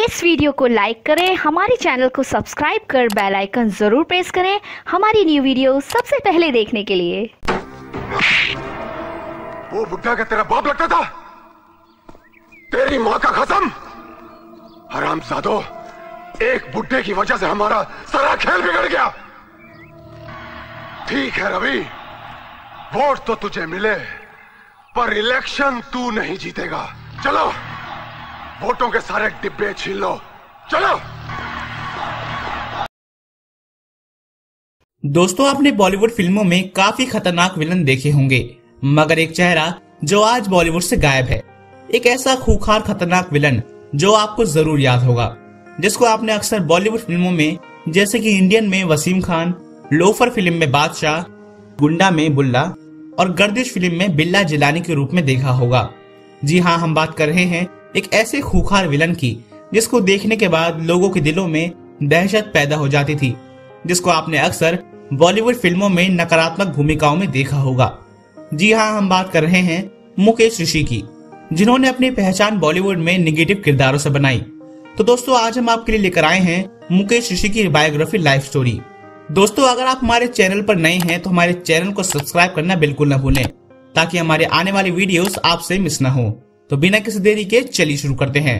इस वीडियो को लाइक करें, हमारे चैनल को सब्सक्राइब कर बेल आइकन जरूर प्रेस करें हमारी न्यू वीडियो सबसे पहले देखने के लिए। वो बुड्ढा क्या तेरा बाप लगता था? तेरी माँ का कसम! हरामजादो, एक बुड्ढे की वजह से हमारा सारा खेल बिगड़ गया। ठीक है रवि, वोट तो तुझे मिले पर इलेक्शन तू नहीं जीतेगा। चलो वोटों के सारे डिब्बे छीन लो, चलो। दोस्तों, आपने बॉलीवुड फिल्मों में काफी खतरनाक विलन देखे होंगे, मगर एक चेहरा जो आज बॉलीवुड से गायब है, एक ऐसा खूंखार खतरनाक विलन जो आपको जरूर याद होगा, जिसको आपने अक्सर बॉलीवुड फिल्मों में जैसे कि इंडियन में वसीम खान, लोफर फिल्म में बादशाह, गुंडा में बुल्ला और गर्दिश फिल्म में बिल्ला जिलानी के रूप में देखा होगा। जी हाँ, हम बात कर रहे हैं एक ऐसे खूंखार विलन की जिसको देखने के बाद लोगों के दिलों में दहशत पैदा हो जाती थी, जिसको आपने अक्सर बॉलीवुड फिल्मों में नकारात्मक भूमिकाओं में देखा होगा। जी हाँ, हम बात कर रहे हैं मुकेश ऋषि की, जिन्होंने अपनी पहचान बॉलीवुड में निगेटिव किरदारों से बनाई। तो दोस्तों, आज हम आपके लिए लेकर आए हैं मुकेश ऋषि की बायोग्राफी लाइफ स्टोरी। दोस्तों, अगर आप हमारे चैनल पर नए हैं तो हमारे चैनल को सब्सक्राइब करना बिल्कुल न भूलें, ताकि हमारे आने वाली वीडियोस आपसे मिस न हो। तो बिना किसी देरी के चलिए शुरू करते हैं।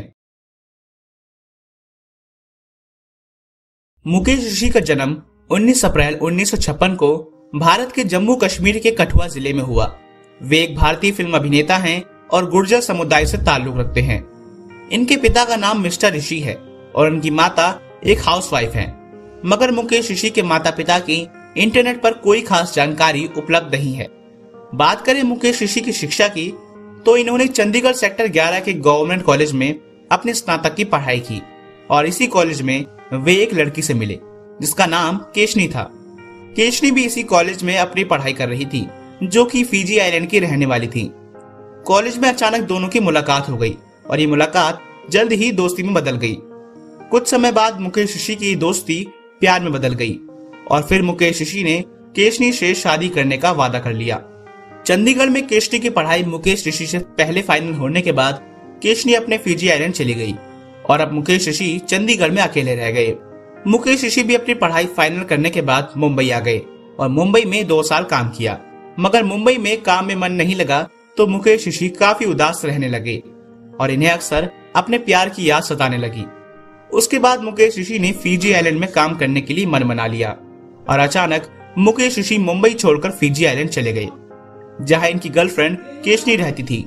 मुकेश ऋषि का जन्म 19 अप्रैल 1956 को भारत के जम्मू कश्मीर के कठुआ जिले में हुआ। वे एक भारतीय फिल्म अभिनेता हैं और गुर्जर समुदाय से ताल्लुक रखते हैं। इनके पिता का नाम मिस्टर ऋषि है और उनकी माता एक हाउसवाइफ हैं। मगर मुकेश ऋषि के माता पिता की इंटरनेट पर कोई खास जानकारी उपलब्ध नहीं है। बात करें मुकेश ऋषि की शिक्षा की, तो इन्होंने चंडीगढ़ सेक्टर 11 के गवर्नमेंट कॉलेज में अपने स्नातक की पढ़ाई की और इसी कॉलेज में वे एक लड़की से मिले जिसका नाम केशनी था। केशनी भी इसी कॉलेज में अपनी पढ़ाई कर रही थी, जो कि फिजी आइलैंड की रहने वाली थी। कॉलेज में अचानक दोनों की मुलाकात हो गई और ये मुलाकात जल्द ही दोस्ती में बदल गई। कुछ समय बाद मुकेश ऋषि की दोस्ती प्यार में बदल गई और फिर मुकेश ऋषि ने केशनी से शादी करने का वादा कर लिया। चंडीगढ़ में केशनी की पढ़ाई मुकेश ऋषि से पहले फाइनल होने के बाद केशनी अपने फिजी आइलैंड चली गई और अब मुकेश ऋषि चंडीगढ़ में अकेले रह गए। मुकेश ऋषि भी अपनी पढ़ाई फाइनल करने के बाद मुंबई आ गए और मुंबई में 2 साल काम किया, मगर मुंबई में काम में मन नहीं लगा तो मुकेश ऋषि काफी उदास रहने लगे और इन्हें अक्सर अपने प्यार की याद सताने लगी। उसके बाद मुकेश ऋषि ने फिजी आइलैंड में काम करने के लिए मन बना लिया और अचानक मुकेश ऋषि मुंबई छोड़कर फिजी आइलैंड चले गए, जहां इनकी गर्लफ्रेंड केशनी रहती थी।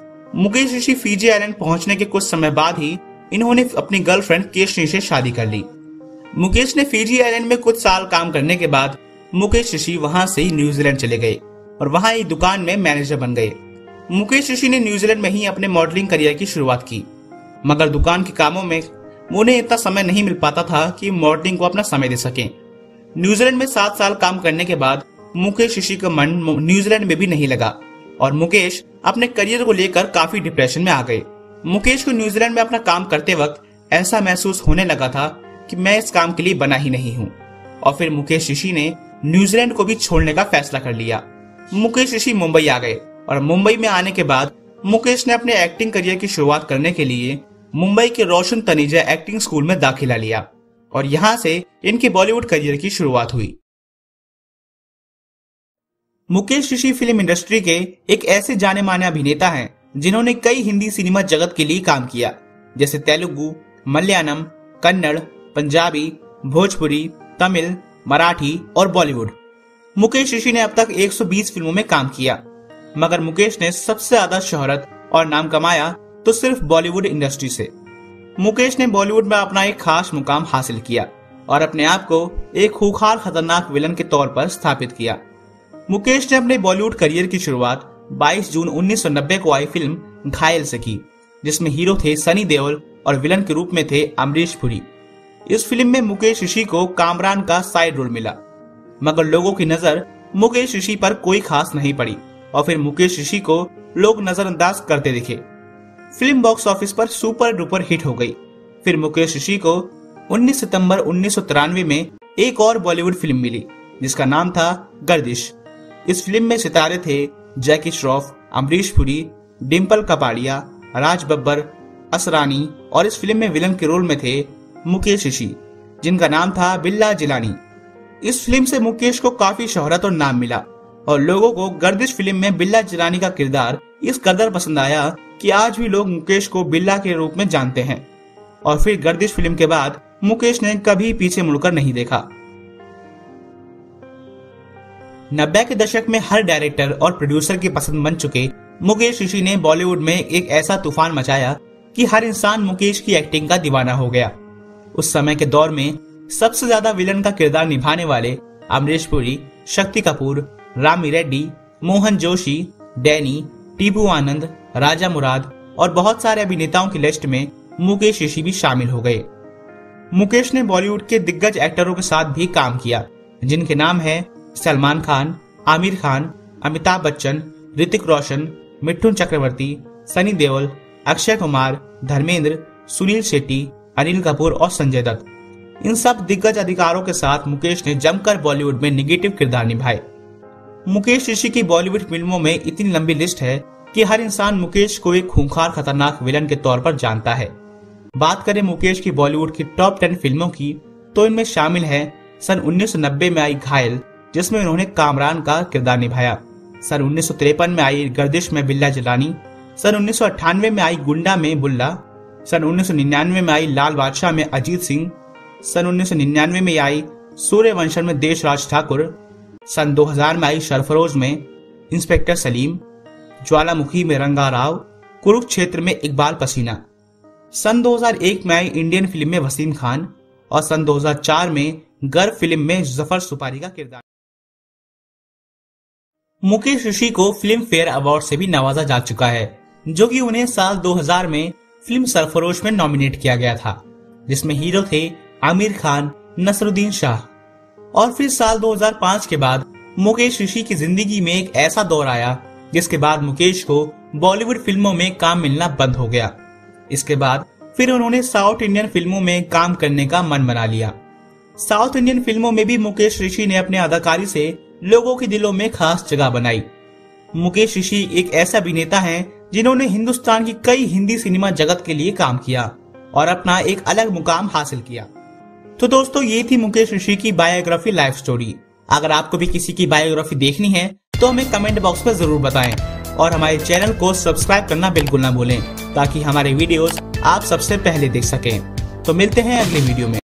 मुकेश ऋषि फिजी आइलैंड पहुंचने के कुछ समय बाद ही इन्होंने अपनी गर्लफ्रेंड केशनी से शादी कर ली। मुकेश ने फिजी आइलैंड में कुछ साल काम करने के बाद मुकेश ऋषि वहां से न्यूजीलैंड चले गए और वहां एक दुकान में मैनेजर बन गए। मुकेश ऋषि ने न्यूजीलैंड में ही अपने मॉडलिंग करियर की शुरुआत की, मगर दुकान के कामों में उन्हें इतना समय नहीं मिल पाता था कि मॉडलिंग को अपना समय दे सकें। न्यूजीलैंड में 7 साल काम करने के बाद मुकेश ऋषि का मन न्यूजीलैंड में भी नहीं लगा और मुकेश अपने करियर को लेकर काफी डिप्रेशन में आ गए। मुकेश को न्यूजीलैंड में अपना काम करते वक्त ऐसा महसूस होने लगा था कि मैं इस काम के लिए बना ही नहीं हूँ, और फिर मुकेश ऋषि ने न्यूजीलैंड को भी छोड़ने का फैसला कर लिया। मुकेश ऋषि मुंबई आ गए और मुंबई में आने के बाद मुकेश ने अपने एक्टिंग करियर की शुरुआत करने के लिए मुंबई के रोशन तनेजा एक्टिंग स्कूल में दाखिला लिया और यहाँ से इनके बॉलीवुड करियर की शुरुआत हुई। मुकेश ऋषि फिल्म इंडस्ट्री के एक ऐसे जाने माने अभिनेता हैं जिन्होंने कई हिंदी सिनेमा जगत के लिए काम किया, जैसे तेलुगु, मलयालम, कन्नड़, पंजाबी, भोजपुरी, तमिल, मराठी और बॉलीवुड। मुकेश ऋषि ने अब तक 120 फिल्मों में काम किया, मगर मुकेश ने सबसे ज्यादा शोहरत और नाम कमाया तो सिर्फ बॉलीवुड इंडस्ट्री से। मुकेश ने बॉलीवुड में अपना एक खास मुकाम हासिल किया और अपने आप को एक खूंखार खतरनाक विलन के तौर पर स्थापित किया। मुकेश ने अपने बॉलीवुड करियर की शुरुआत 22 जून 1990 को आई फिल्म घायल से की, जिसमें हीरो थे सनी देओल और विलन के रूप में थे अमरीश पुरी। इस फिल्म में मुकेश ऋषि को कामरान का साइड रोल मिला, मगर लोगों की नजर मुकेश ऋषि पर कोई खास नहीं पड़ी और फिर मुकेश ऋषि को लोग नजरअंदाज करते दिखे। फिल्म बॉक्स ऑफिस पर सुपर डुपर हिट हो गई। फिर मुकेश ऋषि को 19 सितंबर 1993 में एक और बॉलीवुड फिल्म मिली जिसका नाम था गर्दिश। इस फिल्म में सितारे थे जैकी श्रॉफ, अमरीश पुरी, डिम्पल कपाड़िया, राज बब्बर, असरानी और इस फिल्म में विलन के रोल में थे मुकेश ऋषि, जिनका नाम था बिल्ला जिलानी। इस फिल्म से मुकेश को काफी शोहरत और नाम मिला और लोगों को गर्दिश फिल्म में बिल्ला जिलानी का किरदार इस कदर पसंद आया कि आज भी लोग मुकेश को बिल्ला के रूप में जानते हैं। और फिर गर्दिश फिल्म के बाद मुकेश ने कभी पीछे मुड़कर नहीं देखा। 90 के दशक में हर डायरेक्टर और प्रोड्यूसर की पसंद बन चुके मुकेश ऋषि ने बॉलीवुड में एक ऐसा तूफान मचाया कि हर इंसान मुकेश की एक्टिंग का दीवाना हो गया। उस समय के दौर में सबसे ज्यादा विलन का किरदार निभाने वाले अमरीश पुरी, शक्ति कपूर, रामी रेड्डी, मोहन जोशी, डैनी, टीपू आनंद, राजा मुराद और बहुत सारे अभिनेताओं की लिस्ट में मुकेश ऋषि भी शामिल हो गए। मुकेश ने बॉलीवुड के दिग्गज एक्टरों के साथ भी काम किया, जिनके नाम है सलमान खान, आमिर खान, अमिताभ बच्चन, ऋतिक रोशन, मिठुन चक्रवर्ती, सनी देओल, अक्षय कुमार, धर्मेंद्र, सुनील शेट्टी, अनिल कपूर और संजय दत्त। इन सब दिग्गज अधिकारों के साथ मुकेश ने जमकर बॉलीवुड में निगेटिव किरदार निभाए। मुकेश ऋषि की बॉलीवुड फिल्मों में इतनी लंबी लिस्ट है कि हर इंसान मुकेश को एक खूंखार खतरनाक विलन के तौर पर जानता है। बात करें मुकेश की बॉलीवुड की टॉप 10 फिल्मों की, तो इनमें शामिल है सन 1990 में आई घायल, जिसमें उन्होंने कामरान का किरदार निभाया, सन 1953 में आई गर्दिश में बिल्ला जिलानी, सन 1998 में आई गुंडा में बुल्ला, सन 1999 में आई लाल बादशाह में अजीत सिंह, सन 1999 में आई सूर्यवंशम में देशराज ठाकुर, सन 2000 में आई सरफरोश में इंस्पेक्टर सलीम, ज्वालामुखी में रंगा राव, कुरुक्षेत्र में इकबाल पसीना, सन 2001 में आई इंडियन फिल्म में वसीम खान और सन 2004 में गर्व फिल्म में जफर सुपारी का किरदार। मुकेश ऋषि को फिल्म फेयर अवार्ड से भी नवाजा जा चुका है, जो कि उन्हें साल 2000 में फिल्म सरफरोश में नॉमिनेट किया गया था, जिसमें हीरो थे आमिर खान, नसरुद्दीन शाह। और फिर साल 2005 के बाद मुकेश ऋषि की जिंदगी में एक ऐसा दौर आया जिसके बाद मुकेश को बॉलीवुड फिल्मों में काम मिलना बंद हो गया। इसके बाद फिर उन्होंने साउथ इंडियन फिल्मों में काम करने का मन बना लिया। साउथ इंडियन फिल्मों में भी मुकेश ऋषि ने अपने अदाकारी से लोगों के दिलों में खास जगह बनाई। मुकेश ऋषि एक ऐसा अभिनेता है जिन्होंने हिंदुस्तान की कई हिंदी सिनेमा जगत के लिए काम किया और अपना एक अलग मुकाम हासिल किया। तो दोस्तों, ये थी मुकेश ऋषि की बायोग्राफी लाइफ स्टोरी। अगर आपको भी किसी की बायोग्राफी देखनी है तो हमें कमेंट बॉक्स में जरूर बताएं और हमारे चैनल को सब्सक्राइब करना बिल्कुल ना भूलें, ताकि हमारे वीडियोस आप सबसे पहले देख सकें। तो मिलते हैं अगले वीडियो में।